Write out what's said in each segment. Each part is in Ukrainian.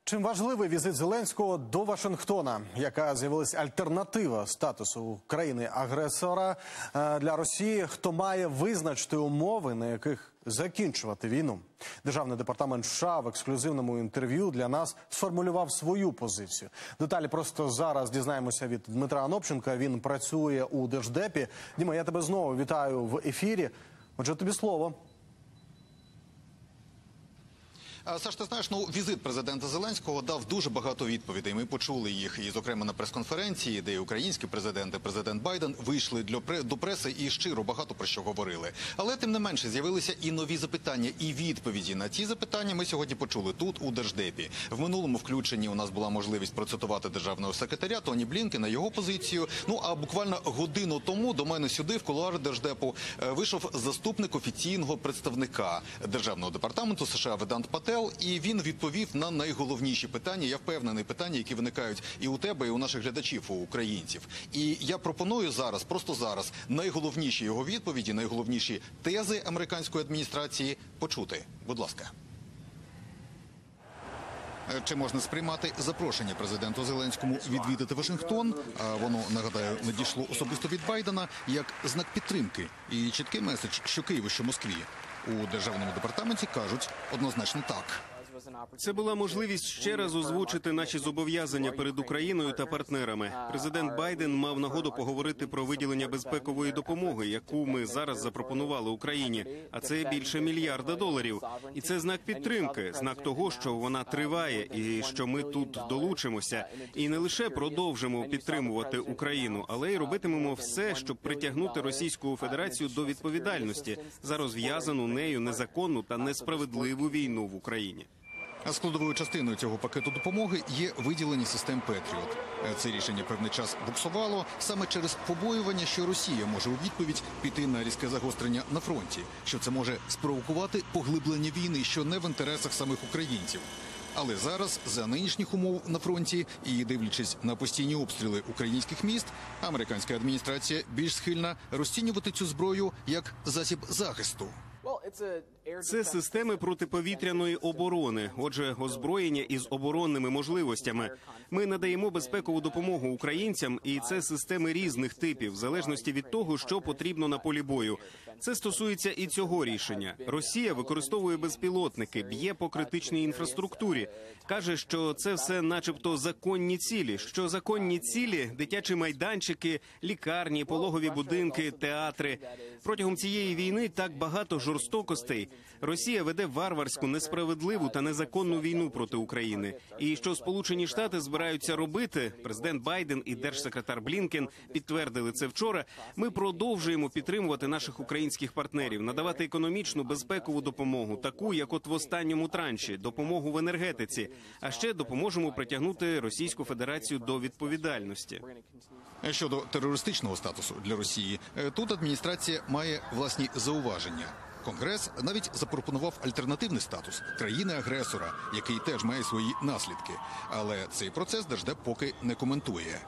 Чим важливий візит Зеленського до Вашингтона? Яка з'явилась альтернатива статусу країни-агресора для Росії? Хто має визначити умови, на яких закінчувати війну? Державний департамент США в ексклюзивному інтерв'ю для нас сформулював свою позицію. Деталі просто зараз дізнаємося від Дмитра Анопченка. Він працює у Держдепі. Діма, я тебе знову вітаю в ефірі. Отже, тобі слово. Саш, ти знаєш, візит президента Зеленського дав дуже багато відповідей. Ми почули їх, і, зокрема, на прес-конференції, де і українські президенти, президент Байден вийшли до преси і щиро багато про що говорили. Але, тим не менше, з'явилися і нові запитання, і відповіді на ці запитання ми сьогодні почули тут, у Держдепі. В минулому включенні у нас була можливість процитувати державного секретаря Тоні Блінкена, його позицію. А буквально годину тому до мене сюди, в кулуари Держдепу, вийшов заступник офіційного представника Державного департаменту США Ведант Пател, і він відповів на найголовніші питання, я впевнений, питання, які виникають і у тебе, і у наших glядачів, у українців. І я пропоную зараз, просто зараз, найголовніші його відповіді, найголовніші тези американської адміністрації почути. Будь ласка. Чи можна сприймати запрошення президенту Зеленському відвідати Вашингтон, а воно, нагадаю, надійшло особисто від Байдена, як знак підтримки і чіткий меседж, що Києву, що Москві? У Державному департаменті кажуть однозначно так. Це була можливість ще раз озвучити наші зобов'язання перед Україною та партнерами. Президент Байден мав нагоду поговорити про виділення безпекової допомоги, яку ми зараз запропонували Україні. А це більше $1 мільярда. І це знак підтримки, знак того, що вона триває і що ми тут долучимося. І не лише продовжимо підтримувати Україну, але й робитимемо все, щоб притягнути Російську Федерацію до відповідальності за розв'язану нею незаконну та несправедливу війну в Україні. А складовою частиною цього пакету допомоги є виділення систем «Петріот». Це рішення певний час буксувало саме через побоювання, що Росія може у відповідь піти на різке загострення на фронті, що це може спровокувати поглиблення війни, що не в інтересах самих українців. Але зараз, за нинішніх умов на фронті і дивлячись на постійні обстріли українських міст, американська адміністрація більш схильна розцінювати цю зброю як засіб захисту. Це системи протиповітряної оборони, отже, озброєння із оборонними можливостями. Ми надаємо безпекову допомогу українцям, і це системи різних типів, в залежності від того, що потрібно на полі бою. Це стосується і цього рішення. Росія використовує безпілотники, б'є по критичній інфраструктурі. Каже, що це все начебто законні цілі. Що законні цілі – дитячі майданчики, лікарні, пологові будинки, театри. Протягом цієї війни так багато жорстокостей. Росія веде варварську, несправедливу та незаконну війну проти України. І що Сполучені Штати збираються робити, президент Байден і держсекретар Блінкен підтвердили це вчора, ми продовжуємо підтримувати наших українських партнерів, надавати економічну, безпекову допомогу, таку, як от в останньому транші, допомогу в енергетиці, а ще допоможемо притягнути Російську Федерацію до відповідальності. Щодо терористичного статусу для Росії, тут адміністрація має власні зауваження. Конгрес навіть запропонував альтернативний статус – країни-агресора, який теж має свої наслідки. Але цей процес Держдеп поки не коментує.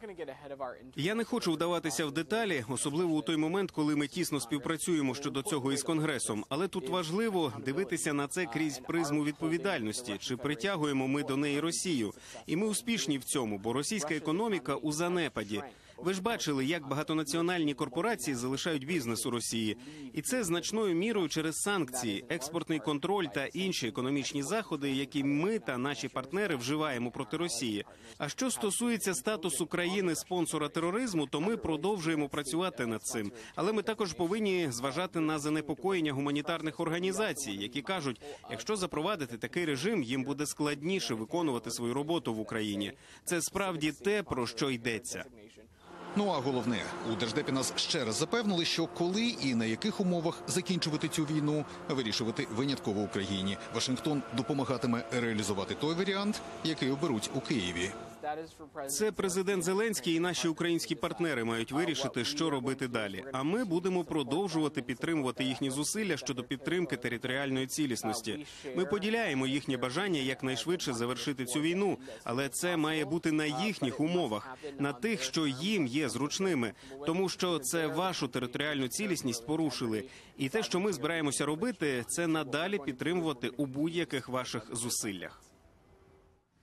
Я не хочу вдаватися в деталі, особливо у той момент, коли ми тісно співпрацюємо щодо цього із Конгресом. Але тут важливо дивитися на це крізь призму відповідальності. Чи притягуємо ми до неї Росію? І ми успішні в цьому, бо російська економіка у занепаді. Ви ж бачили, як багатонаціональні корпорації залишають бізнес у Росії. І це значною мірою через санкції, експортний контроль та інші економічні заходи, які ми та наші партнери вживаємо проти Росії. А що стосується статусу країни-спонсора тероризму, то ми продовжуємо працювати над цим. Але ми також повинні зважати на занепокоєння гуманітарних організацій, які кажуть, якщо запровадити такий режим, їм буде складніше виконувати свою роботу в Україні. Це справді те, про що йдеться. А головне, у Держдепі нас ще раз запевнили, що коли і на яких умовах закінчувати цю війну, вирішувати винятково Україні. Вашингтон допомагатиме реалізувати той варіант, який оберуть у Києві. Це президент Зеленський і наші українські партнери мають вирішити, що робити далі. А ми будемо продовжувати підтримувати їхні зусилля щодо підтримки територіальної цілісності. Ми поділяємо їхнє бажання якнайшвидше завершити цю війну, але це має бути на їхніх умовах, на тих, що їм є зручними, тому що це вашу територіальну цілісність порушили. І те, що ми збираємося робити, це надалі підтримувати у будь-яких ваших зусиллях.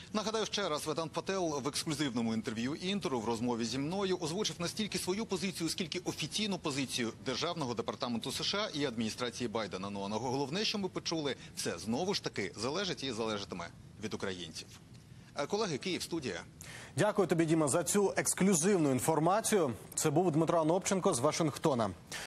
Нагадаю ще раз, Ведант Пател в ексклюзивному інтерв'ю «Інтеру» в розмові зі мною озвучив настільки свою позицію, скільки офіційну позицію Державного департаменту США і адміністрації Байдена. Ну а головне, що ми почули, це знову ж таки залежить і залежатиме від українців. Колеги, Київ, студія. Дякую тобі, Діма, за цю ексклюзивну інформацію. Це був Дмитро Анопченко з Вашингтона.